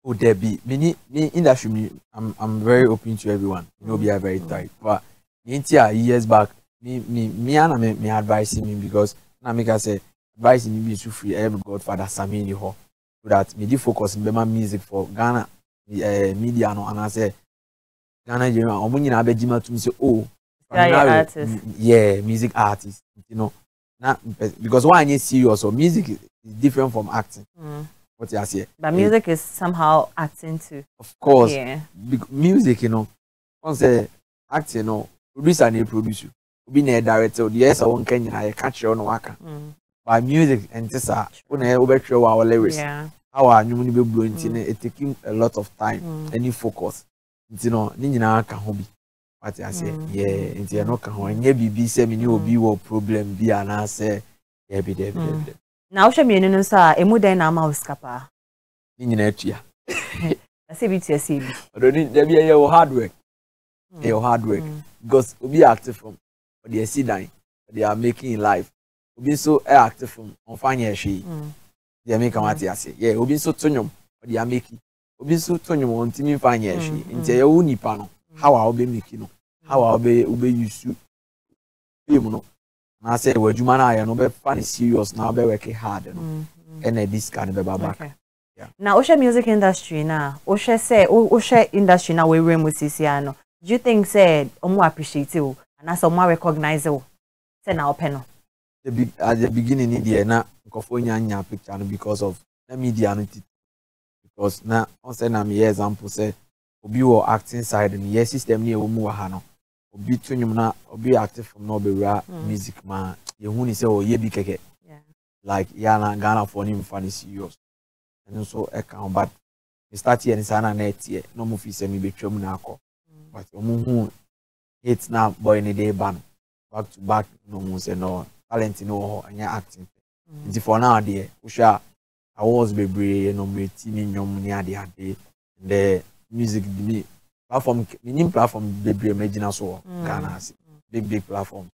Oh, there be me industry me. I'm very open to everyone. You know, be a very tight. But years back, me advising me because now make I say advising me to free every Godfather Samini ho so that me focus in my music for Ghana media no and I say Ghana you know omo nyina abegima to me say oh music artist you know not because why I serious so music is different from acting. What you say? But music is somehow acting too. Of course. Yeah. Music, you know, once acting, you know, producer and produce you. Be a director, yes, I won't can I catch you on waka. By music and this when I overthrow our lyrics. Yeah. Our new be blowing it taking a lot of time and you focus. You know, Nina can hobby. What I say, yeah, it's no can when you be say me you be what problem be an answer. Yeah, be there. Now, show me no sir. Emu den na ma uskapa. Ni nyina atua. I say be to say. Odoni there be your hard work. Your hard work because obi active from they see dying they are making in life. Obi so active from on fanya hwe. They make what you say. Yeah, obi so tonyom they are making. Obi so tonyom on timi fanya hwe. Nti ye wo nipa no. How I obi make no. How I obi use you. No. I say we juma na no be fan serious now be working hard no and this kind of back. Yeah. Now Osha music industry na Osha industry na we musician no. Do you think say omo appreciate you and as omo recognize you? Say na open no. At the beginning there na nkofo nya picture no because of the media no because na on say na me example say obi wo acting side no yes system ni e wo mu wa ha no. Obi tunyum na obi active from no be music man you hu ni say oh ye bi keke like na Ghana for him funny serious and so e kan but we start here in sana net here no mo fi say me betwam na akọ but omo hu hit na boy ni dey ban back to back no mo say no talent no ho anya acting nti for now there we sha awards bebre no me ti ni nyom ni ade the music me platform minim platform bebre imagine so Ghana big platform